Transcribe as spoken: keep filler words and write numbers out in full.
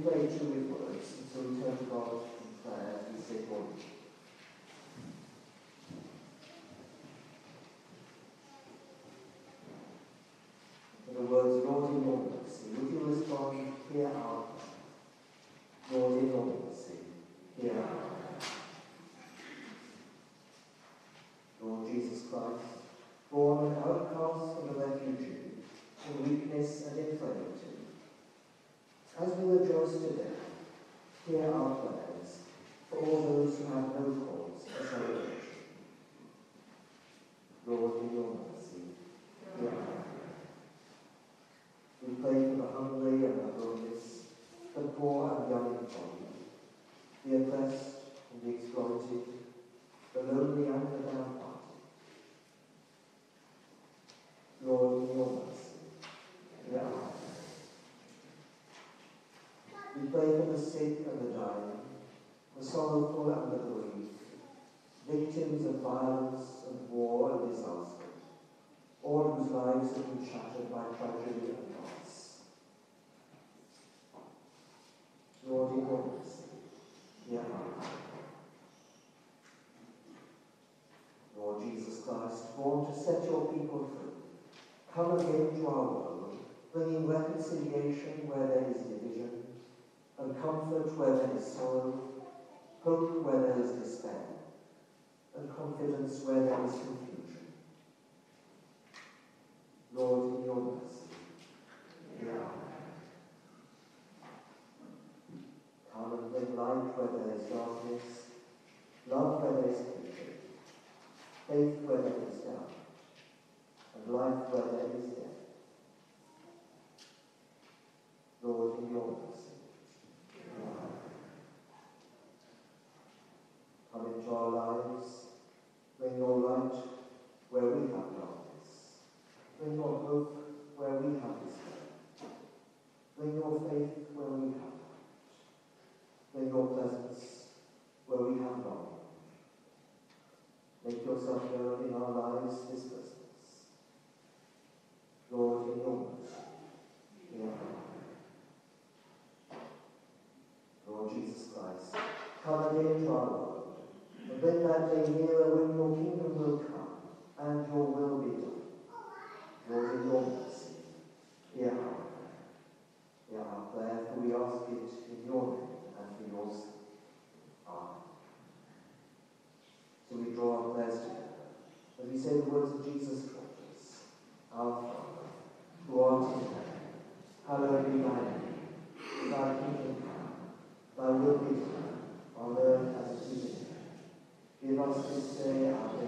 pray too with words, and so we turn to God in prayer as we say one. In the words, Lord, in your mercy, would you respond, hear our prayer. Lord, in your mercy, hear our prayer. Lord Jesus Christ, born an outcast and a refugee, in weakness and infirmity, as we rejoice today, hear our prayers for all those who have no cause for celebration. Lord, in your mercy, hear our prayer. We pray for the hungry and the homeless, the poor and young in body, the oppressed and the exploited, the lonely and the downhearted. Lord, in your mercy, hear our prayer. We pray for the sick and the dying, the sorrowful and the bereaved, victims of violence and war and disaster, all whose lives have been shattered by tragedy and loss. Lord, in your mercy, hear our prayer. Lord Jesus Christ, born to set your people free, come again to our world, bringing reconciliation where there is division, and comfort where there is sorrow, hope where there is despair, and confidence where there is confusion. Lord, in your mercy, hear our prayer. Come and bring light where there is darkness, love where there is hatred, faith where there is doubt, and life where there is death. Lord, in your mercy, hear our prayer. Come into our lives, bring your light where we have darkness, bring your hope where we have despair, bring your faith where we have doubt, bring your presence where we have longing. Make yourself known in our lives this Christmas. Lord, in your mercy, hear our prayer. Lord Jesus Christ, come again to our world, and bring that day nearer when your kingdom will come and your will be done. Lord, in your mercy, hear our prayer. Hear our prayer, for we ask it in your name and for your sake. Amen. So we draw our prayers together as we say the words of Jesus taught us. Our Father, who art in heaven, hallowed be thy name. Thy kingdom come, thy will be done, on earth as it is in heaven. Give us this day our daily